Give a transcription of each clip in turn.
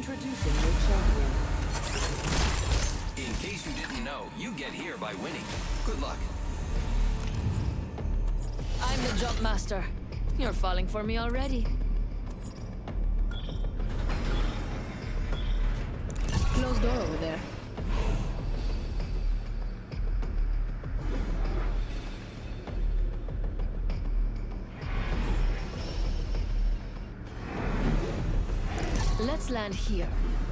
Introducing your champion. In case you didn't know, you get here by winning. Good luck. I'm the jump master. You're falling for me already. Closed door over there. Let's land here.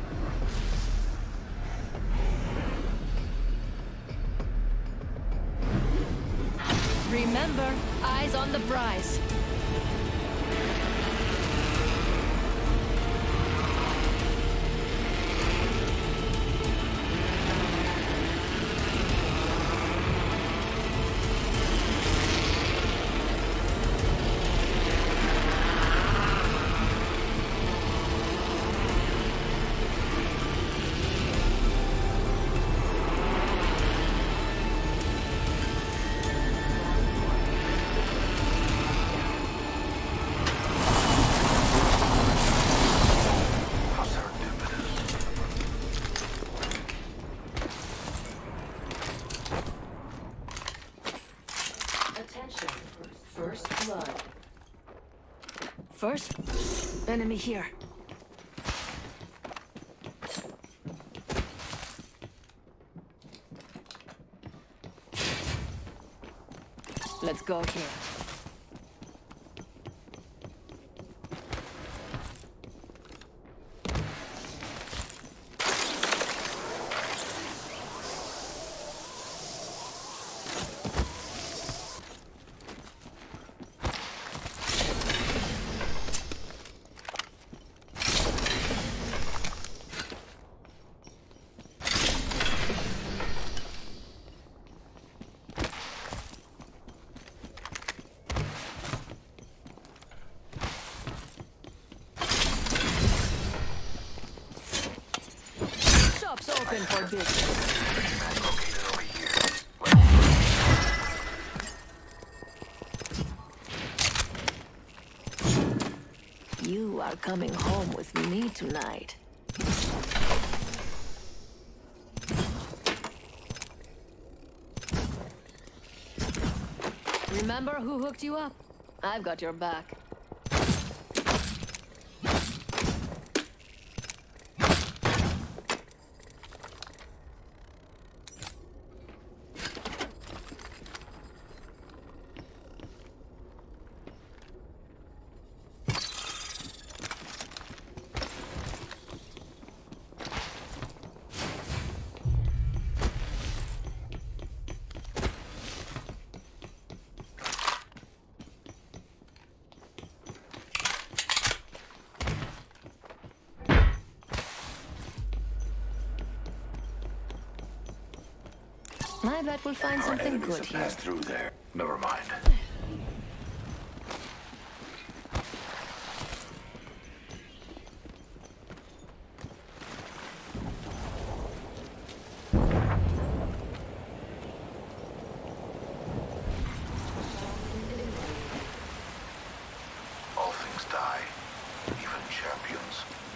Remember, eyes on the prize. First blood. First, enemy here. Let's go here. Open for business. You are coming home with me tonight. Remember who hooked you up? I've got your back. I bet we'll find something good here. Pass through there. Never mind. All things die, even champions.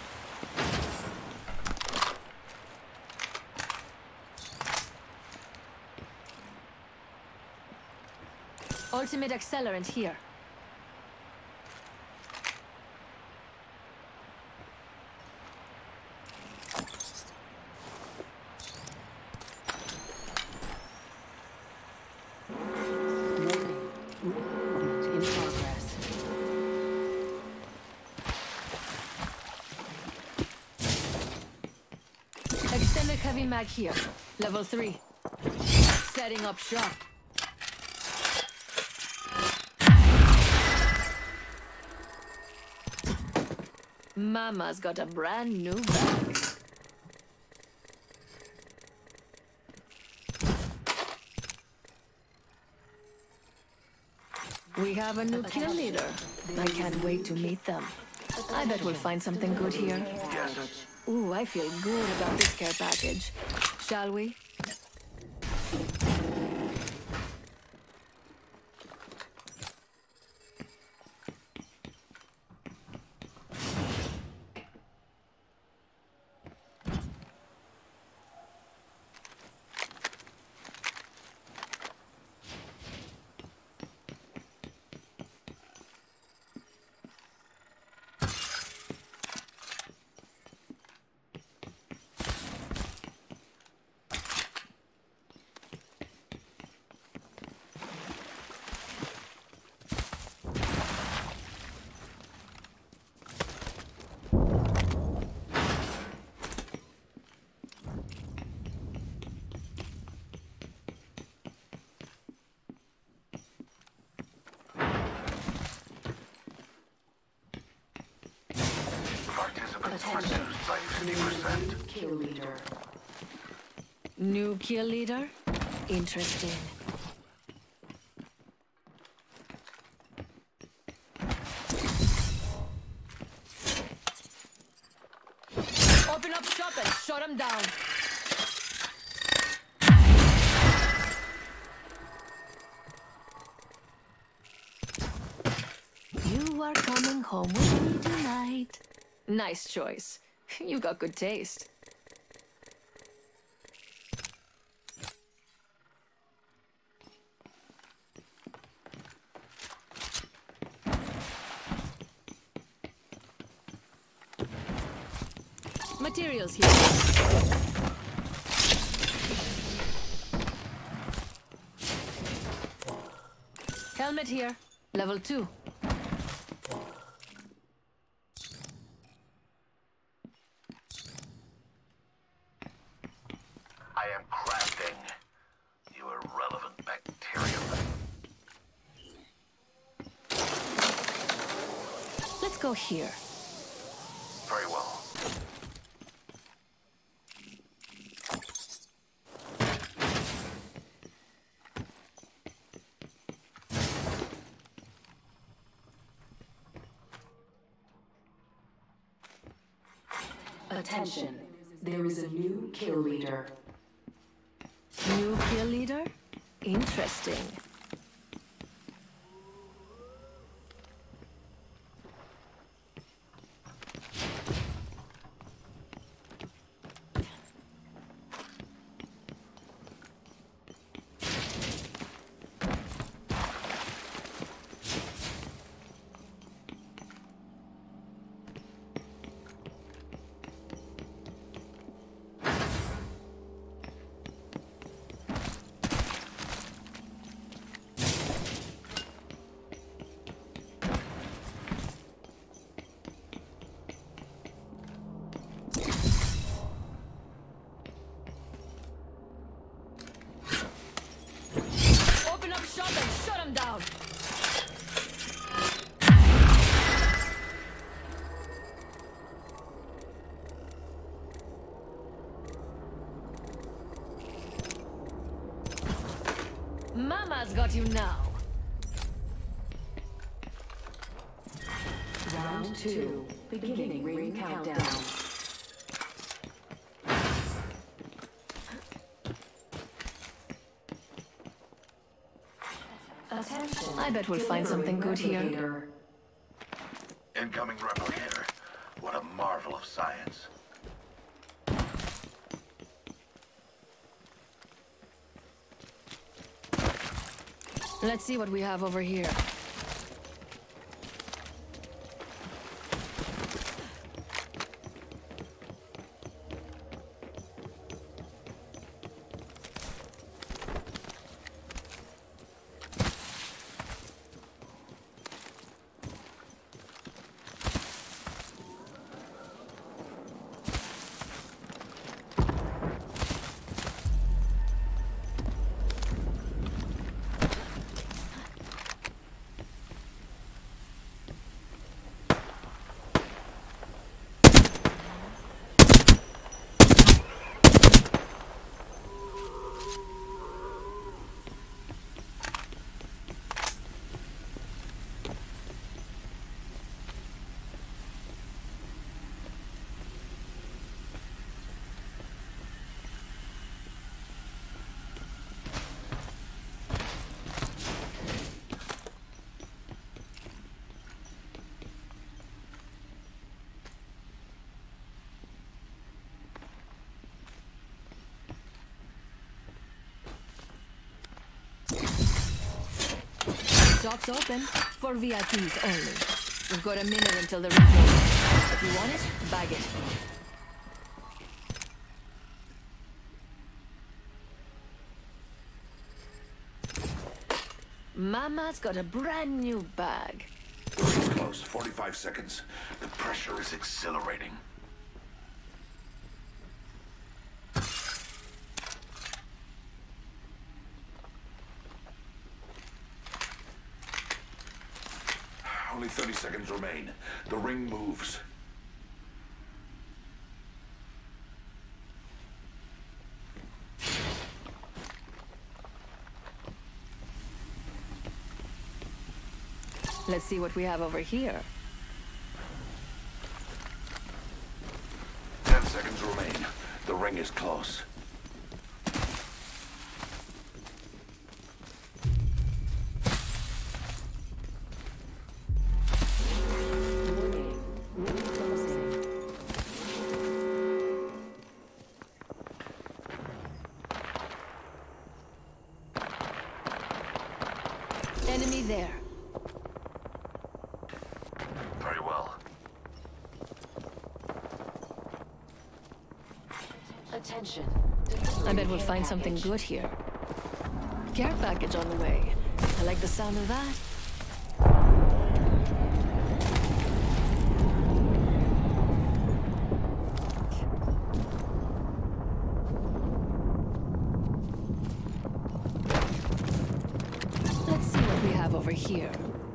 Ultimate accelerant here. In progress. Extended heavy mag here. Level 3. Setting up shop. Mama's got a brand new bag. We have a new kill leader. I can't wait to meet them. I bet we'll find something good here. Yes. Ooh, I feel good about this care package. Shall we? Attention. Reduced by 50%. Kill leader. New kill leader? Interesting. Open up shop and shut him down. You are coming home with me tonight. Nice choice. You got good taste. Materials here. Helmet here. Level 2. I am crafting. You irrelevant bacterium. Let's go here. Very well. Attention. There is a new kill leader. New kill leader? Interesting. Open up shop and shut him down. Mama's got you now. Round 2. Beginning ring countdown. Attention. I bet we'll find something good here. Incoming replicator. What a marvel of science. Let's see what we have over here. Shop's open for VIPs only. We've got a minute until the ring closes. If you want it, bag it. Mama's got a brand new bag. The ring's close. 45 seconds. The pressure is exhilarating. Only 30 seconds remain. The ring moves. Let's see what we have over here. 10 seconds remain. The ring is close. Warning. Ring closing. Enemy there. Very well. Attention. I bet we'll find something good here. Care package on the way. I like the sound of that. Let's see what we have over here.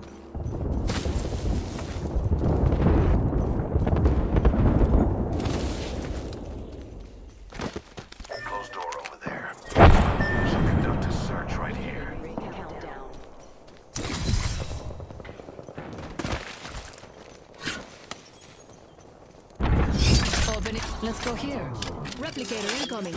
Closed door over there. Should conduct a search right here. Ring countdown. Open it. Let's go here. Replicator incoming.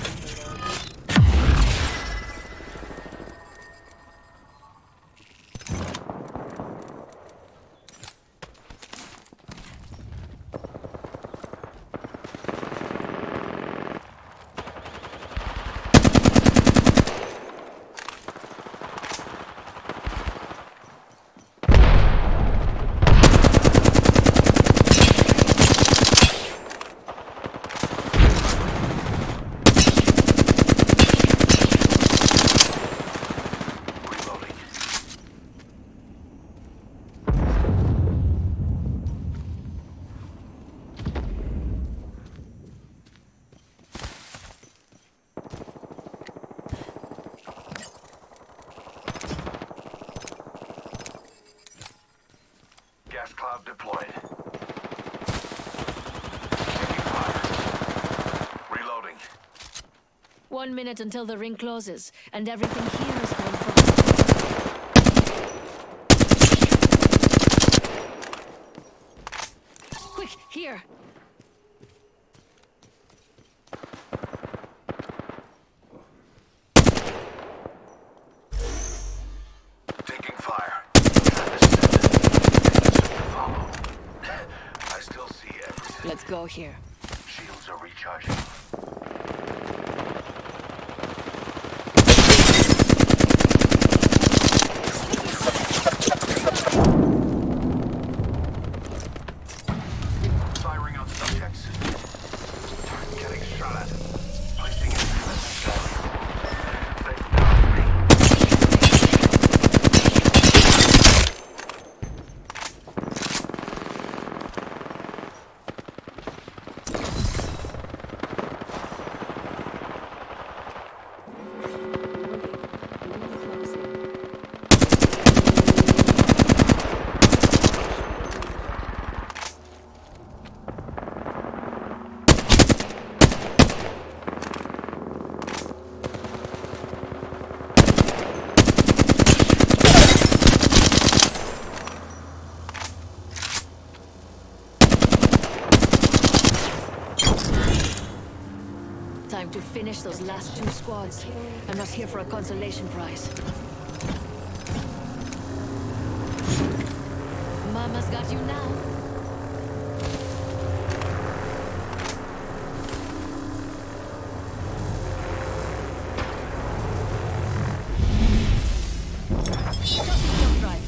Reloading. Gas cloud deployed. Taking fire. Reloading. 1 minute until the ring closes, and everything here is going for... Quick, here! Taking fire. Follow. I still see everything. Let's go here. Shields are recharging. Firing on subjects. Getting shot at. Placing in They've got me. Time to finish those last 2 squads. I'm not here for a consolation prize. Mama's got you now. Jump drive.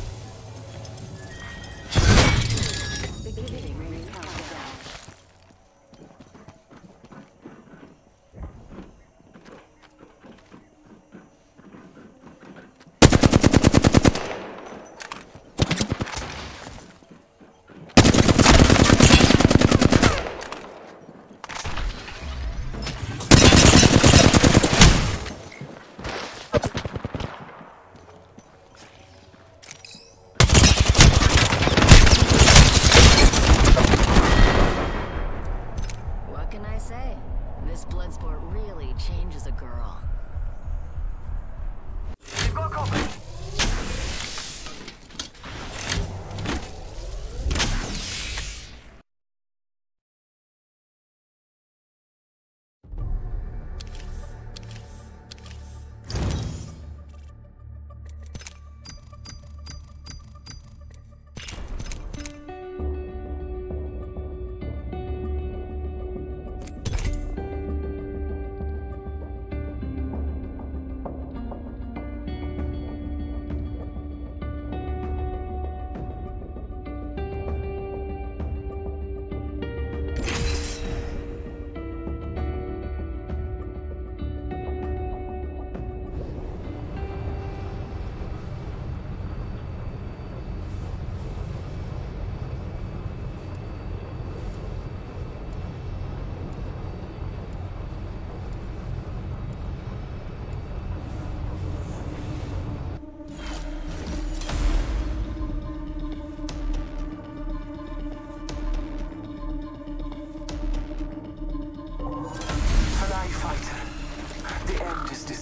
Beginning ring countdown.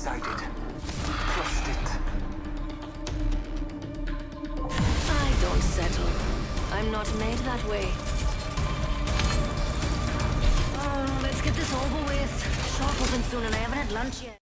decided. Trust it. I don't settle. I'm not made that way. Oh, let's get this over with. Shop open soon and I haven't had lunch yet.